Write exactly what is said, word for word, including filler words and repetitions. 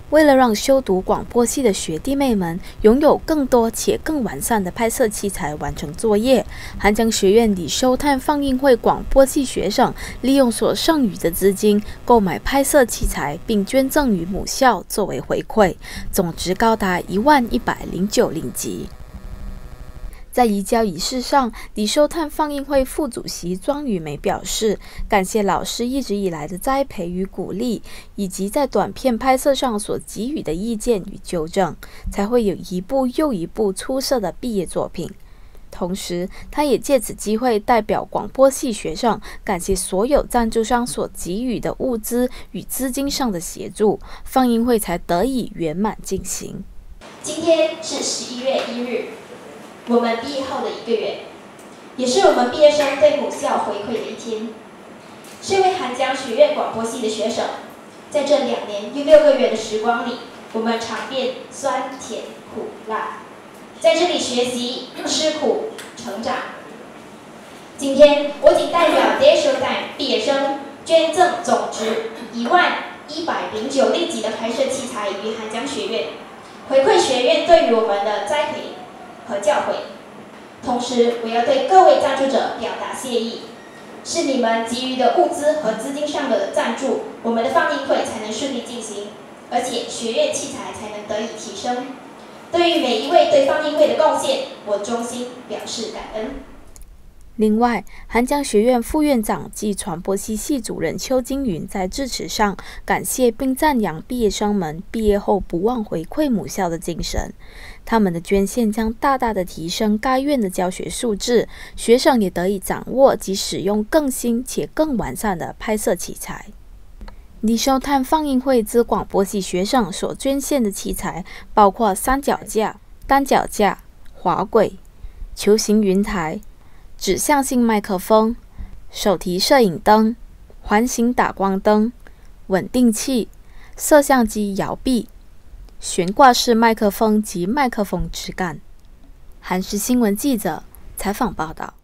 为了让修读广播系的学弟妹们拥有更多且更完善的拍摄器材完成作业，韩江学院李修探放映会广播系学生利用所剩余的资金购买拍摄器材，并捐赠于母校作为回馈，总值高达一万一百零九令吉。在移交仪式上，李修探放映会副主席庄雨梅表示，感谢老师一直以来的栽培与鼓励，以及在短片拍摄上所给予的意见与纠正，才会有一部又一部出色的毕业作品。同时，他也借此机会代表广播系学生，感谢所有赞助商所给予的物资与资金上的协助，放映会才得以圆满进行。 今天是十一月一日。我们毕业后的一个月，也是我们毕业生对母校回馈的一天。身为韩江学院广播系的学生，在这两年又六个月的时光里，我们尝遍酸甜苦辣，在这里学习、吃苦、成长。今天，我仅代表李修探毕业生捐赠总值一万一百零九令吉的拍摄器材于韩江学院，回馈学院对于我们的栽培和教诲。同时，我要对各位赞助者表达谢意，是你们给予的物资和资金上的赞助，我们的放映会才能顺利进行，而且学院器材才能得以提升。对于每一位对放映会的贡献，我衷心表示感恩。 另外，韩江学院副院长暨传播系系主任邱金云在致辞上感谢并赞扬毕业生们毕业后不忘回馈母校的精神。他们的捐献将大大的提升该院的教学素质，学生也得以掌握及使用更新且更完善的拍摄器材。李修探放映会之广播系学生所捐献的器材包括三脚架、单脚架、滑轨、球形云台、指向性麦克风、手提摄影灯、环形打光灯、稳定器、摄像机摇臂、悬挂式麦克风及麦克风支杆。韩视新闻记者采访报道。